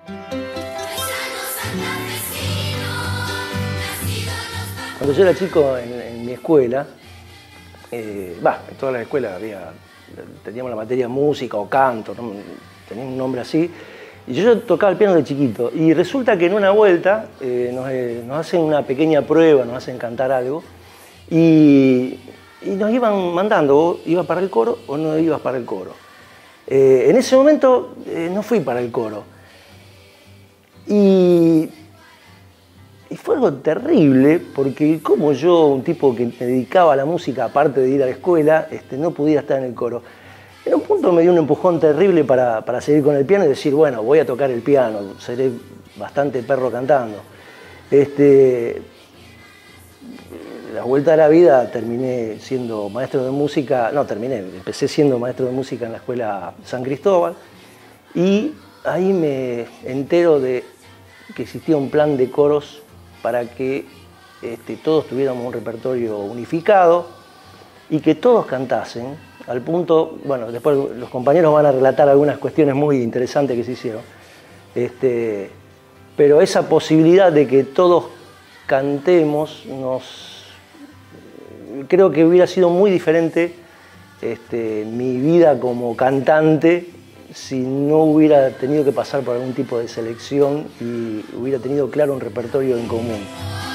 Cuando yo era chico en mi escuela, en todas las escuelas teníamos la materia música o canto, ¿no? Tenía un nombre así, y yo tocaba el piano de chiquito, y resulta que en una vuelta nos hacen una pequeña prueba, nos hacen cantar algo, y nos iban mandando, vos ibas para el coro o no ibas para el coro. En ese momento no fui para el coro, y fue algo terrible, porque como yo, un tipo que me dedicaba a la música, aparte de ir a la escuela, no pudiera estar en el coro. En un punto me dio un empujón terrible para seguir con el piano y decir, bueno, voy a tocar el piano, seré bastante perro cantando. La vuelta a la vida terminé siendo maestro de música, empecé siendo maestro de música en la escuela San Cristóbal, y ahí me entero de que existía un plan de coros para que todos tuviéramos un repertorio unificado y que todos cantasen, al punto, bueno, después los compañeros van a relatar algunas cuestiones muy interesantes que se hicieron, pero esa posibilidad de que todos cantemos, creo que hubiera sido muy diferente mi vida como cantante si no hubiera tenido que pasar por algún tipo de selección y hubiera tenido claro un repertorio en común.